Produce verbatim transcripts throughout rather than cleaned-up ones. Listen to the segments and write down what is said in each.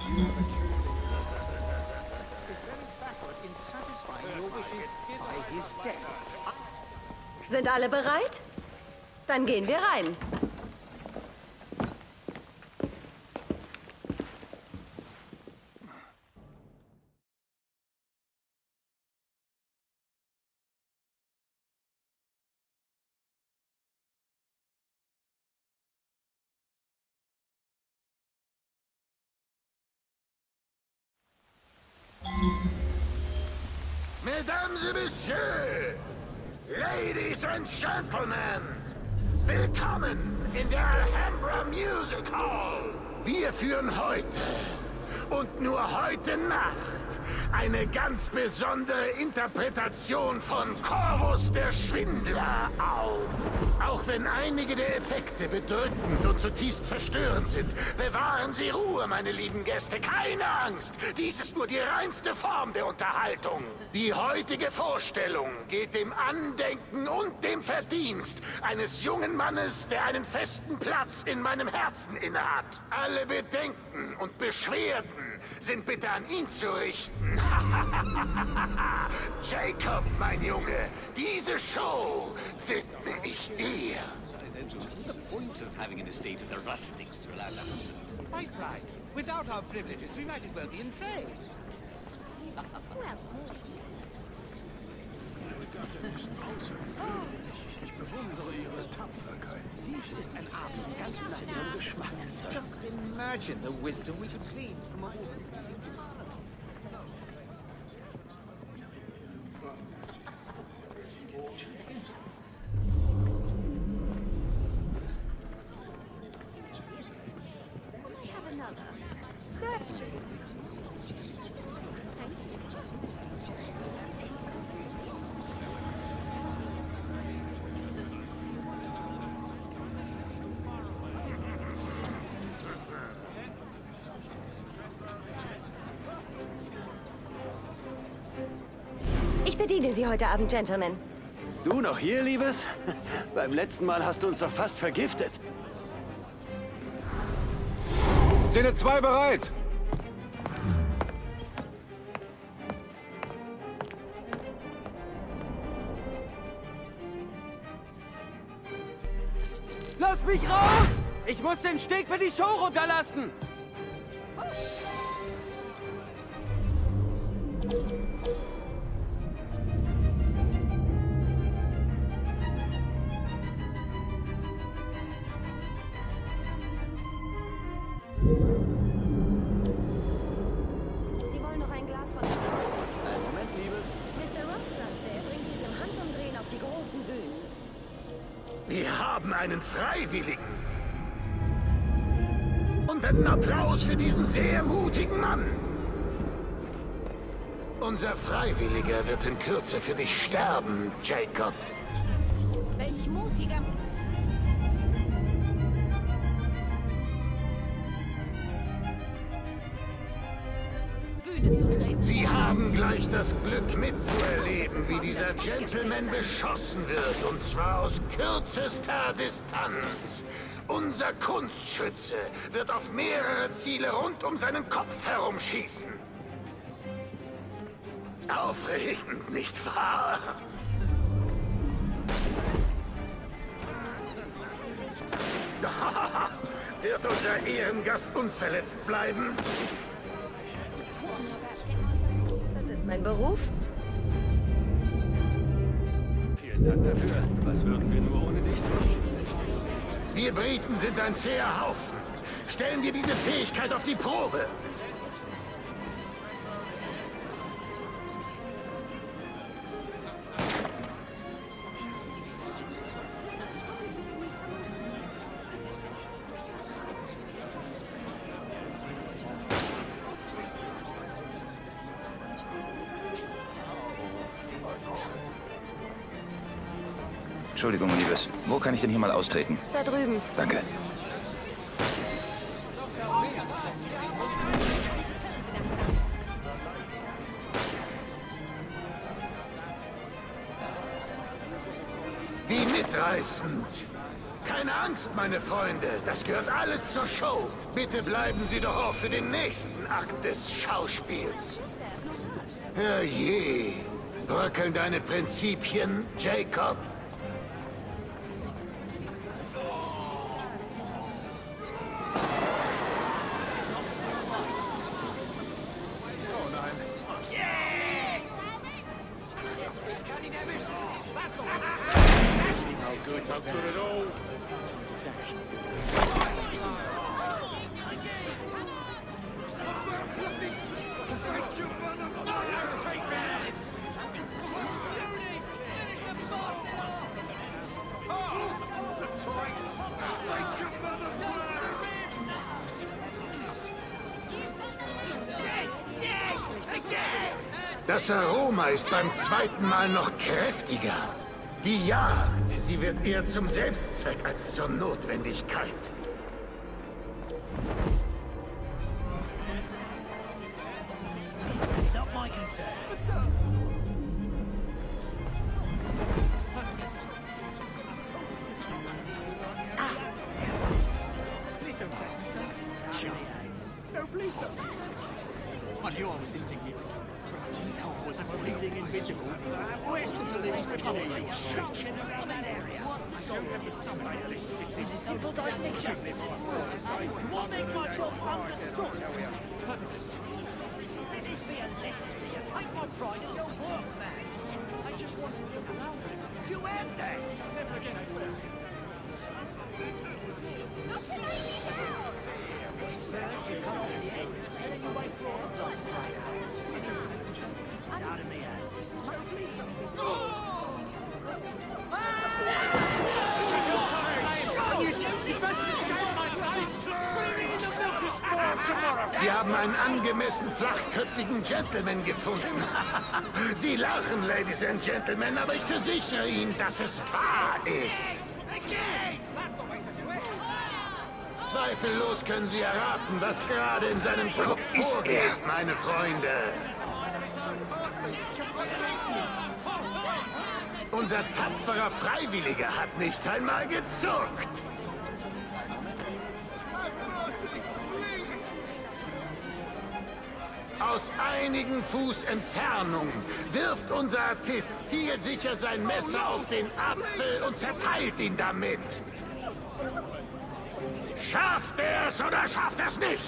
Sind alle bereit? Dann gehen wir rein. Mesdames et Messieurs, Ladies and Gentlemen, willkommen in der Alhambra Music Hall. Wir führen heute und nur heute Nacht eine ganz besondere Interpretation von Corvus der Schwindler auf. Auch wenn einige der Effekte bedrückend und zutiefst verstörend sind, bewahren Sie Ruhe, meine lieben Gäste. Keine Angst, dies ist nur die reinste Form der Unterhaltung. Die heutige Vorstellung geht dem Andenken und dem Verdienst eines jungen Mannes, der einen festen Platz in meinem Herzen innehat. Alle Bedenken und Beschwerden sind bitte an ihn zu richten. Jacob, mein Junge, diese Show widme ich dir. What's the point of having an estate of the rustics throughout the continent? Quite right. Without our privileges, we might as well be in trade. Ich bewundere Ihre Tapferkeit. Dies ist ein Abend ganz nach Ihrem Geschmack, Sir. Just imagine the wisdom we could glean from all of this. Ich bediene Sie heute Abend, Gentlemen. Du noch hier, Liebes? Beim letzten Mal hast du uns doch fast vergiftet. Szene zwei bereit! Lass mich raus! Ich muss den Steg für die Show runterlassen! Sie wollen noch ein Glas von... Einen Moment, Liebes. Mister Roth sagte, er bringt mich im Handumdrehen auf die großen Bühnen. Wir haben einen Freiwilligen. Und einen Applaus für diesen sehr mutigen Mann. Unser Freiwilliger wird in Kürze für dich sterben, Jacob. Welch mutiger... Bühne zu treten. Sie haben gleich das Glück mitzuerleben, wie dieser Gentleman beschossen wird, und zwar aus kürzester Distanz. Unser Kunstschütze wird auf mehrere Ziele rund um seinen Kopf herumschießen. Aufregend, nicht wahr? Wird unser Ehrengast unverletzt bleiben? Das ist mein Beruf. Vielen Dank dafür. Was würden wir nur ohne dich tun? Wir Briten sind ein zäher Haufen. Stellen wir diese Fähigkeit auf die Probe. Entschuldigung, Liebes. Wo kann ich denn hier mal austreten? Da drüben. Danke. Wie mitreißend. Kein keine Angst, meine Freunde. Das gehört alles zur Show. Bitte bleiben Sie doch auch für den nächsten Akt des Schauspiels. Herrje. Bröckeln deine Prinzipien, Jacob? Das Aroma ist beim zweiten Mal noch kräftiger. Die Jagd, sie wird eher zum Selbstzweck als zur Notwendigkeit. Not my concern. Please don't say me, sir. Chilly hands. No, please don't. I knew I was insignificant. I didn't know I was a bleeding invisible. Where's the police? Come on, you shit. Around that area. Don't have your stomach out of this city. It's a simple dissection. Do I make myself understood? Let this be a lesson to you. Take my pride in your work, man. I just want to look around. You had that. Never again, I swear. First, you cut off the head, and then you wait for all the blood to drain out. Out in the hands. Sie haben einen angemessen flachköpfigen Gentleman gefunden. Sie lachen, Ladies and Gentlemen, aber ich versichere Ihnen, dass es wahr ist. Zweifellos können Sie erraten, was gerade in seinem Kopf vorgeht, meine Freunde. Unser tapferer Freiwilliger hat nicht einmal gezuckt. Aus einigen Fuß Entfernung wirft unser Artist zielsicher sein Messer auf den Apfel und zerteilt ihn damit. Schafft er es oder schafft er es nicht?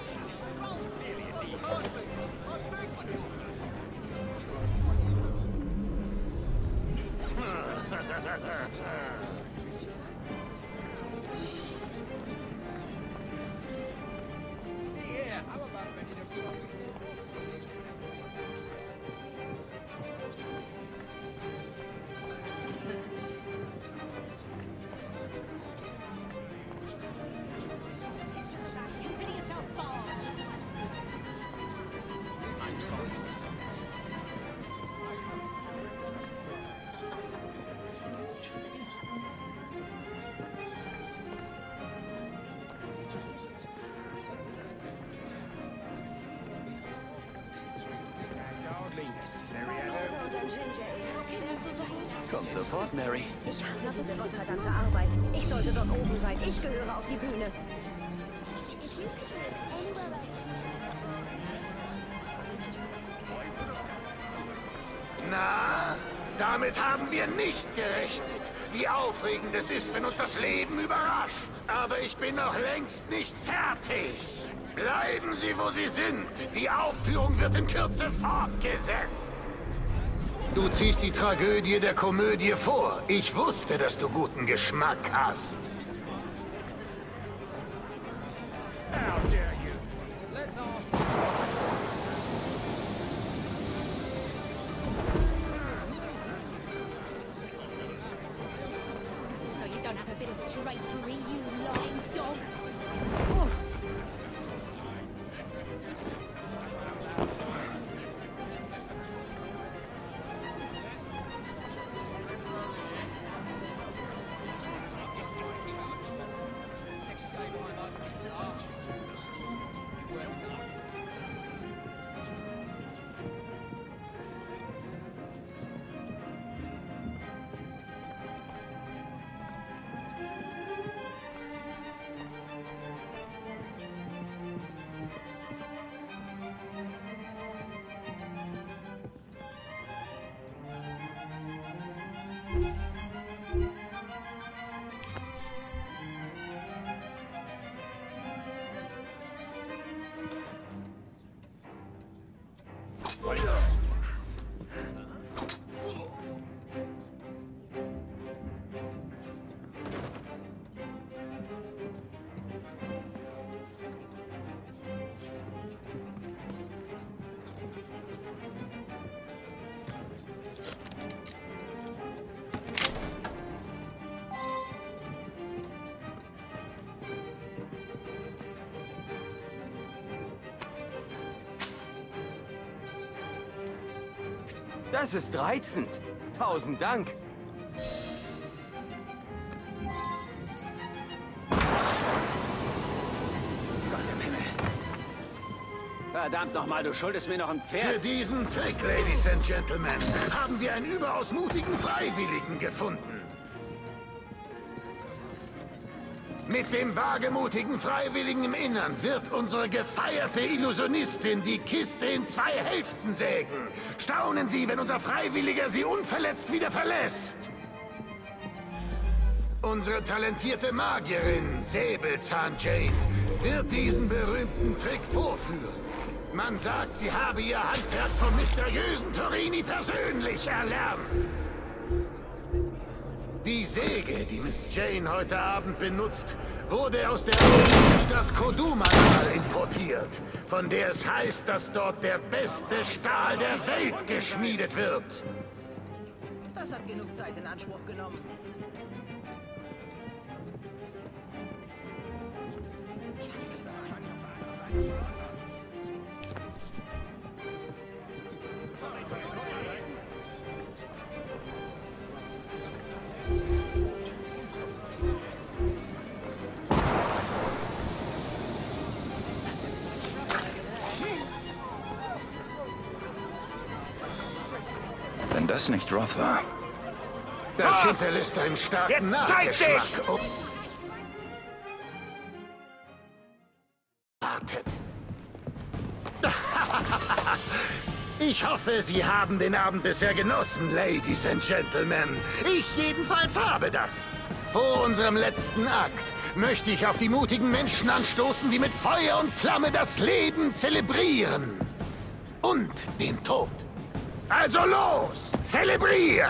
Kommt sofort, Mary. Ich hasse diese verdammte Arbeit. Ich sollte dort oben sein. Ich gehöre auf die Bühne. Na, damit haben wir nicht gerechnet. Wie aufregend es ist, wenn uns das Leben überrascht. Aber ich bin noch längst nicht fertig. Bleiben Sie, wo Sie sind. Die Aufführung wird in Kürze fortgesetzt. Du ziehst die Tragödie der Komödie vor. Ich wusste, dass du guten Geschmack hast. How dare you? Let's ask. So you don't have a bit of drapery, you lying dog? Das ist reizend. Tausend Dank. Gott im Himmel. Verdammt nochmal, du schuldest mir noch ein Pferd. Für diesen Trick, Ladies and Gentlemen, haben wir einen überaus mutigen Freiwilligen gefunden. Mit dem wagemutigen Freiwilligen im Innern wird unsere gefeierte Illusionistin die Kiste in zwei Hälften sägen. Staunen Sie, wenn unser Freiwilliger sie unverletzt wieder verlässt. Unsere talentierte Magierin, Säbelzahn Jane, wird diesen berühmten Trick vorführen. Man sagt, sie habe ihr Handwerk vom mysteriösen Torini persönlich erlernt. Die Säge, die Miss Jane heute Abend benutzt, wurde aus der Stadt Kodumanal importiert, von der es heißt, dass dort der beste Stahl der Welt geschmiedet wird. Das hat genug Zeit in Anspruch genommen. Wenn das nicht Roth war. Das hinterlässt einen starken Jetzt Nachgeschmack. zeig dich! Oh. Wartet. Ich hoffe, Sie haben den Abend bisher genossen, Ladies and Gentlemen. Ich jedenfalls habe das. Vor unserem letzten Akt möchte ich auf die mutigen Menschen anstoßen, die mit Feuer und Flamme das Leben zelebrieren. Und den Tod. Also los, zelebriert!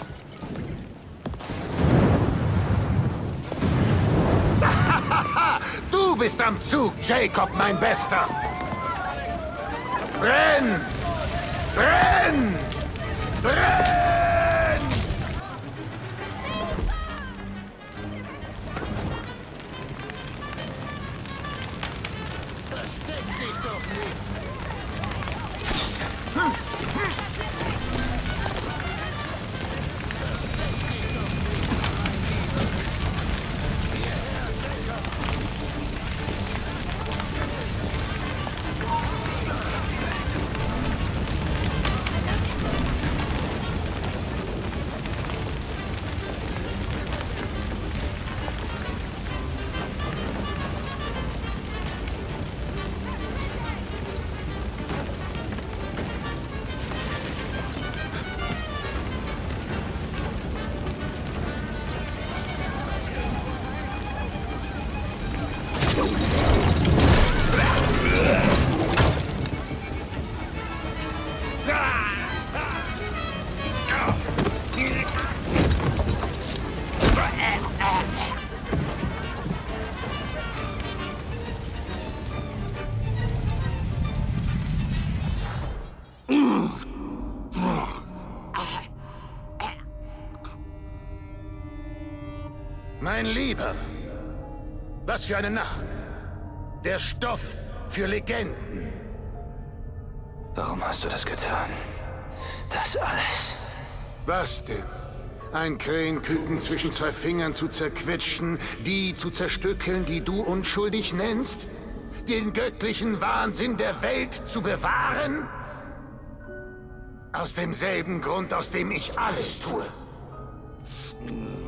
Du bist am Zug, Jacob, mein Bester. Brenn! Brenn! Brenn! Versteck dich doch nicht! Hm. Hm. Mein Lieber, was für eine Nacht. Der Stoff für Legenden. Warum hast du das getan? Das alles. Was denn? Ein Krähenküken zwischen zwei Fingern zu zerquetschen, die zu zerstückeln, die du unschuldig nennst? Den göttlichen Wahnsinn der Welt zu bewahren? Aus demselben Grund, aus dem ich alles tue.